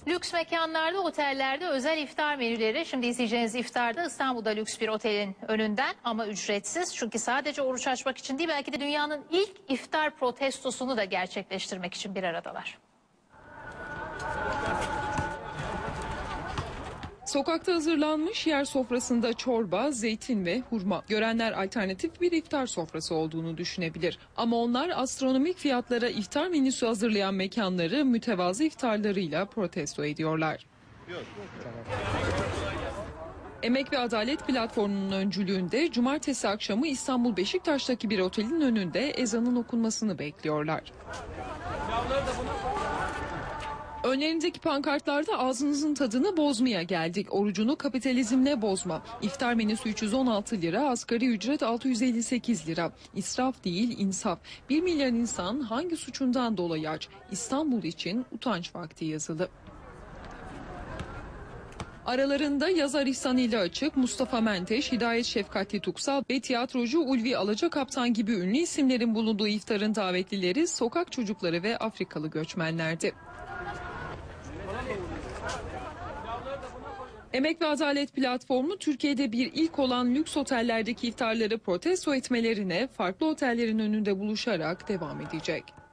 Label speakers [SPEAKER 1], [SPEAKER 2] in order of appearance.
[SPEAKER 1] Lüks mekanlarda, otellerde özel iftar menüleri. Şimdi izleyeceğiniz iftarda İstanbul'da lüks bir otelin önünden ama ücretsiz. Çünkü sadece oruç açmak için değil, belki de dünyanın ilk iftar protestosunu da gerçekleştirmek için bir aradalar.
[SPEAKER 2] Sokakta hazırlanmış yer sofrasında çorba, zeytin ve hurma. Görenler alternatif bir iftar sofrası olduğunu düşünebilir. Ama onlar astronomik fiyatlara iftar menüsü hazırlayan mekanları mütevazı iftarlarıyla protesto ediyorlar. Emek ve Adalet Platformu'nun öncülüğünde cumartesi akşamı İstanbul Beşiktaş'taki bir otelin önünde ezanın okunmasını bekliyorlar. Önlerindeki pankartlarda ağzınızın tadını bozmaya geldik. Orucunu kapitalizmle bozma. İftar menüsü 316 lira, asgari ücret 658 lira. İsraf değil, insaf. 1 milyar insan hangi suçundan dolayı aç? İstanbul için utanç vakti yazılı. Aralarında yazar İhsan ile Açık, Mustafa Menteş, Hidayet Şefkatli Tuksal ve tiyatrocu Ulvi Alacakaptan gibi ünlü isimlerin bulunduğu iftarın davetlileri sokak çocukları ve Afrikalı göçmenlerdi. Emek ve Adalet Platformu Türkiye'de bir ilk olan lüks otellerdeki iftarları protesto etmelerine farklı otellerin önünde buluşarak devam edecek.